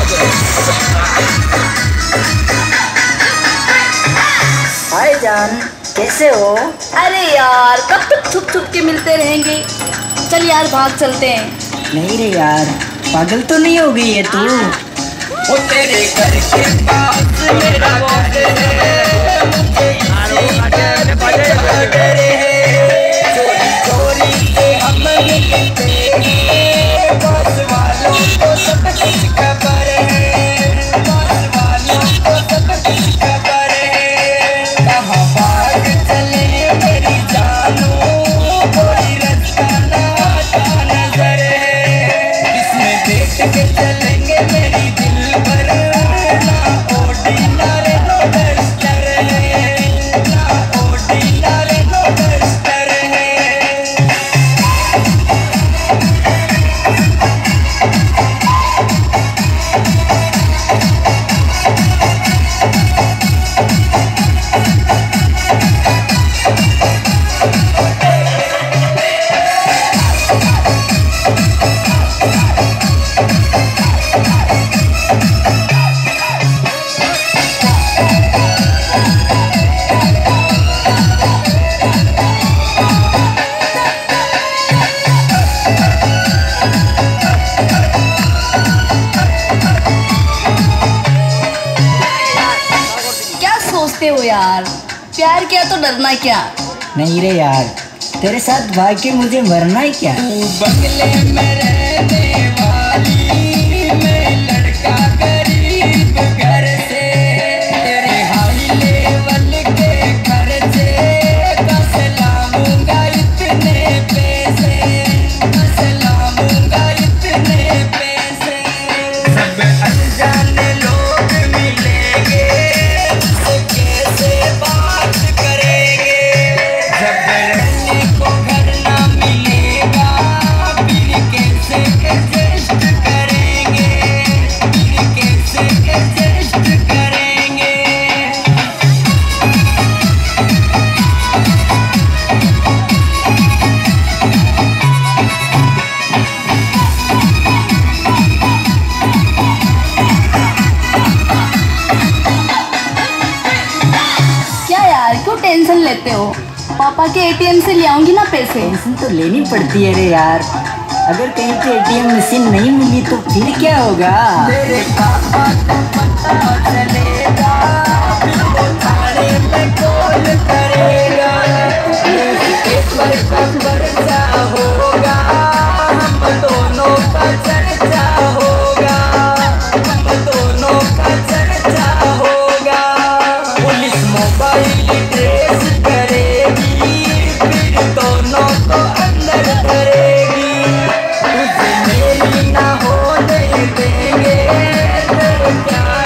हाय जान, कैसे हो? अरे यार कब तक छुप छुप के मिलते रहेंगे। चल यार भाग चलते हैं। नहीं रे यार, पागल तो नहीं हो गई है तू? वो तेरे घर के पास मेरा घर है, मुझे चोरी चोरी से हम मिलते हैं, बस वालों को सब कुछ खबर है, बस वालों को सब कुछ खबर है। कहाँ भाग चले मेरी जानू, कोई रास्ता ना आता नजर है, इसमें देख के चलेंगे मेरी दिल पर, ना ओडी ना रे नो डस्टर है, ना ओडी ना रे नो डस्टर है। क्या सोचते हो यार, प्यार किया तो डरना क्या। नहीं रे यार, तेरे साथ भाग के मुझे मरना ही क्या। तू बंगले में रहने वाली, मैं लड़का गरीब घर से, तेरे हाई लेवल के खर्चे कस लाऊंगा इतने पैसे, कस लाऊंगा इतने पैसे। सब अनजाने लोग मिलेंगे, उससे कैसे बात करेंगे, जब रहने को घर ना मिलेगा, फिर कैसे एडजस्ट करेंगे, फिर कैसे एडजस्ट करेंगे। क्या यार क्यों टेंशन लेते हो, पापा के एटीएम से ले आऊंगी ना पैसे। टेंशन तो लेनी पड़ती है रे यार, अगर कहीं पे एटीएम मशीन नहीं मिली तो फिर क्या होगा? तेरे पापा को पता चलेगा, फिर वो थाने में कॉल करेगा, न्यूज़पेपर का पर्चा होगा, हम दोनों का चर्चा होगा, हम दोनों का चर्चा होगा। पुलिस मोबाइल ट्रेस करेगी, फिर दोनों को अंदर धरेगी, तुझे मेरी ना होने देंगे, तेरे प्यार